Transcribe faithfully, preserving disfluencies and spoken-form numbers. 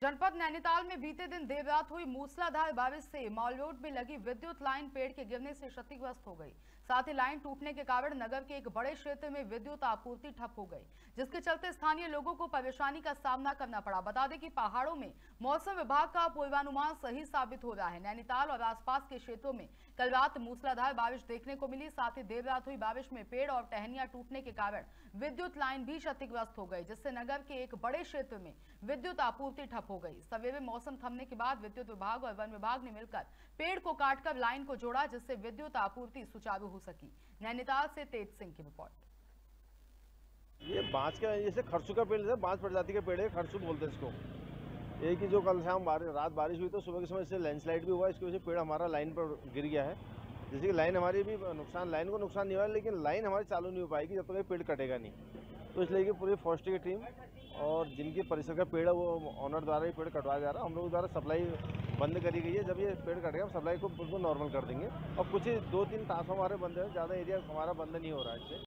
जनपद नैनीताल में बीते दिन देर रात हुई मूसलाधार बारिश से मॉल रोड में लगी विद्युत लाइन पेड़ के गिरने से क्षतिग्रस्त हो गई। साथ ही लाइन टूटने के कारण नगर के एक बड़े क्षेत्र में विद्युत आपूर्ति ठप हो गई, जिसके चलते स्थानीय लोगों को परेशानी का सामना करना पड़ा। बता दें कि पहाड़ों में मौसम विभाग का पूर्वानुमान सही साबित हो रहा है। नैनीताल और आसपास के क्षेत्रों में कल रात मूसलाधार बारिश देखने को मिली। साथ ही देर रात हुई बारिश में पेड़ और टहनियां टूटने के कारण विद्युत लाइन भी क्षतिग्रस्त हो गई, जिससे नगर के एक बड़े क्षेत्र में विद्युत आपूर्ति ठप हो गई। सवेरे मौसम थमने के बाद विद्युत विभाग और वन विभाग ने मिलकर पेड़ को काटकर लाइन को जोड़ा, जिससे विद्युत आपूर्ति सुचारू हो सकी। नैनीताल से तेज सिंह की रिपोर्ट। ये बांस के जैसे खरसू का पेड़ है, बांस प्रजाति का पेड़ है, खरसू बोलते हैं इसको। एक ही जो कल शाम बारिश रात बारिश हुई तो सुबह के समय से लैंडस्लाइड भी हुआ, इसकी वजह से पेड़ हमारा लाइन पर गिर गया है। जैसे कि लाइन हमारी भी नुकसान लाइन को नुकसान नहीं हुआ, लेकिन लाइन हमारी चालू नहीं हो पाएगी जब तक ये पेड़ कटेगा नहीं। तो इसलिए कि पूरी फॉरेस्ट्री की टीम और जिनके परिसर का पेड़ है वो ऑनर द्वारा ही पेड़ कटवाया जा रहा है। हम लोगों द्वारा सप्लाई बंद करी गई है। जब ये पेड़ कटेगा हम सप्लाई को बिल्कुल नॉर्मल कर देंगे। और कुछ ही दो तीन ट्रांसफार्मर हमारे बंद है, ज़्यादा एरिया हमारा बंद नहीं हो रहा है इससे।